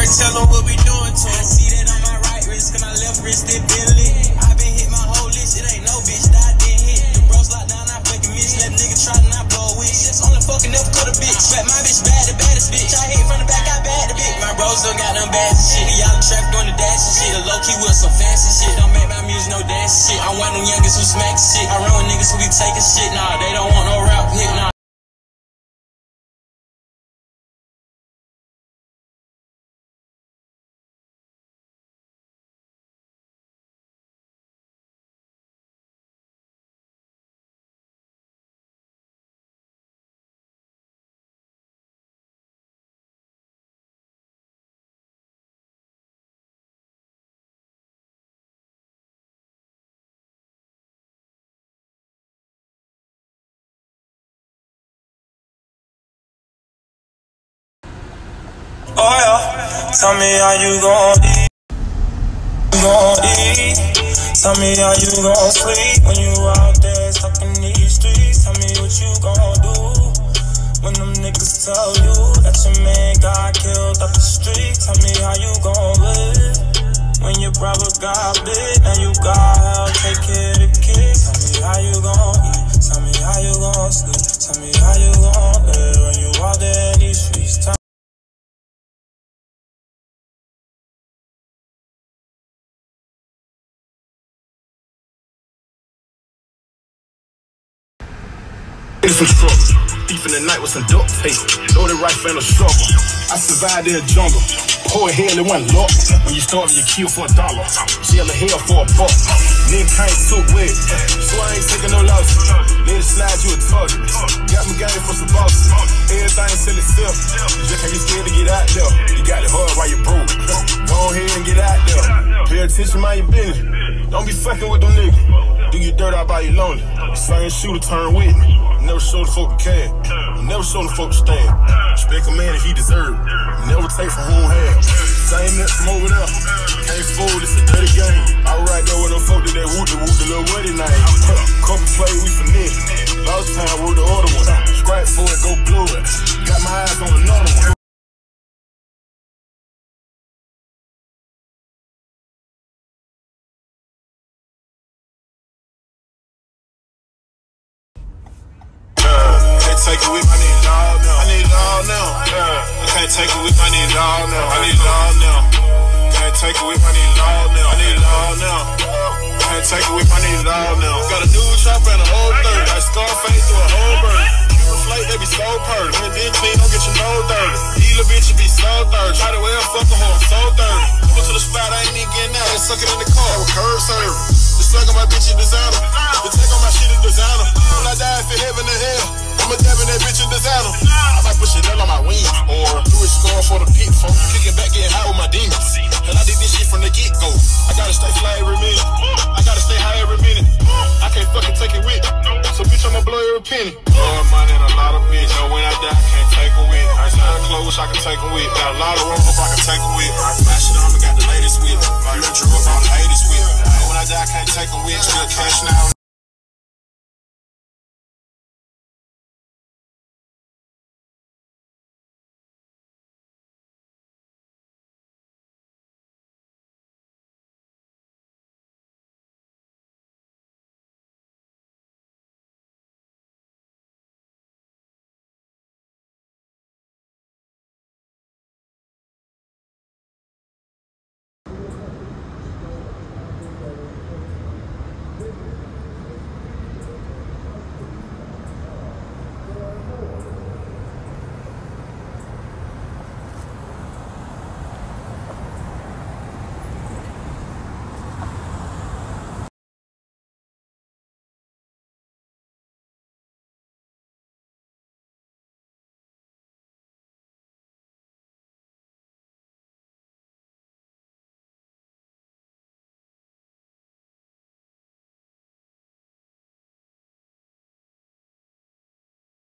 Alright, tell them what we doing to them. I see that on my right wrist, cause my left wrist did Billy. I been hit my whole list, it ain't no bitch that I didn't hit. The bros locked down, I fucking miss. Let nigga try to not blow a wish. Just only fucking never cut a bitch. But my bitch bad, the baddest bitch. I hit from the back, I bad the bitch. My bros don't got them bad shit. Y'all trap doing the dash and shit. The low key with some fancy shit. Don't make my music no dance shit. I'm one of them youngest who smack shit. I run with niggas who be taking shit. Nah, they don't want no rap hit. Nah. Oh yeah, tell me how you gon' eat. Tell me how you gon' sleep when you out there stuck in these streets. Tell me what you gon' do when them niggas tell you that your man got killed off the street. Tell me how you gon' live when your brother got bit and you got help take care of the kids. Tell me how you gon' eat. Tell me how you gon' sleep. Tell me how you gon' live when you out there in these streets. Some trouble. Thief in the night with some duct tape. Loaded rifle and a struggle. I survived in the jungle. Poor hell, it wasn't luck. When you starve, you kill for $1. Jail of hell for $1. Nigga can't too wet. So I ain't taking no loss. Let it slide, you a target. Got me game for some bosses. Everything sell itself. You just can't be scared to get out there. You got it hard while you broke. Go ahead and get out there. Pay attention, mind your business. Don't be fucking with them niggas. Do your dirt out by your lonely. Same shooter turn with me. Never show the folk a can. Never show the folk a stand. Respect a man if he deserve. Never take from whom have. Same net from over there. Can't fool, it's a dirty game. I was right there with them folk that whoop the little wedding name. Couple play, we finesse. Last time, wrote the other one. Scratch for it, go blue it. Got my eyes on another one. Take it with me, I need it all now. I need it all now. I can't take it with me, I need it all now. I need it all now. Can't take it with me, I need it all now. I need it all now. Can't take it with me, I need it all now. Got a new chopper and a whole third. Got Scarface through a whole bird. Flake, they be so purdy. When then clean, don't get your nose dirty. These little bitches be so dirty. Try to wear a fucking hoe, I'm so dirty. Go to the spot, I ain't even getting out. Just sucking in the car with curb service. The suck on my bitch is designer. The take on my shit is designer. When I die, if it heaven or hell, I'ma dab in that bitch in designer. I might put Chanel on my wings, or do it score for the pit folk. Kicking back, getting high with my demons. And I did this shit from the get-go. I gotta stay fly every minute. I gotta stay high every minute. I can't fucking take it with me. So bitch, I'ma blow every penny. Lord, money and a lot of bitch. Know when I die, I can't take it with. I got clothes, I can take it with. Got a lot of rope, I can take it with. I smash it on, I got the latest with. I let you up on the latest with. Know when I die, I can't take it with. Still cash now.